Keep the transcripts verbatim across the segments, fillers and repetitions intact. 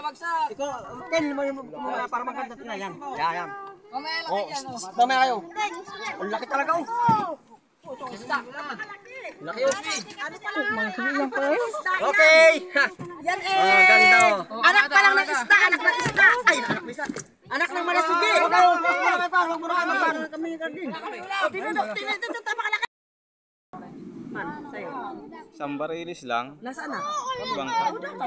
bagsak. Ikaw, Ken, mo yung mga para maganda na yan. Yan, yan. Mamaya lang Oh, yan. mamaya kayo. Ang laki talaga oh. Laki oh. Okay. Yan eh. Oh, ganda oh. Anak pa lang ng isda, anak ng isda. Ay, anak ng isda. Anak ng malasugi. Kami din. O, tinudok, tinudok, tapakalaki. Man, sa'yo. Sambarilis lang. Nasaan na? Bangka.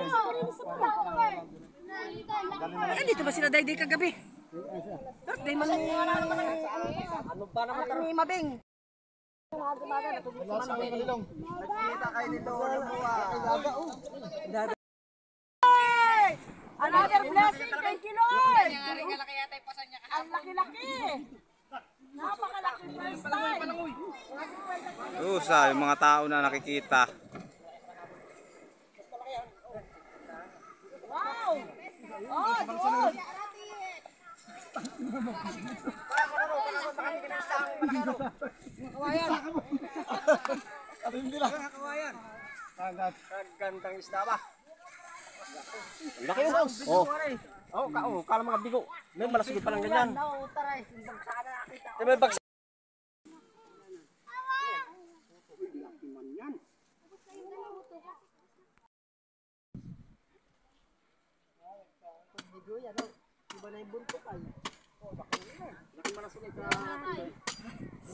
Eh, dito ba sila dayday kagabi? Birthday man ni... Ano ba naman ni Mabing? Nagkita kayo dito. Another blessing, thank you Lord! Ang laki-laki! Napakalaki first time! Usa, yung mga tao na nakikita. Wow! Oh, good! Kawayan. Gandang isda ba? Laki oh. Oh. Oh, ka oh, kala mga bigo. May malasugod pa lang ganyan. May bagsak. Iba na yung buntok ay. Oh, laki malasugod ka.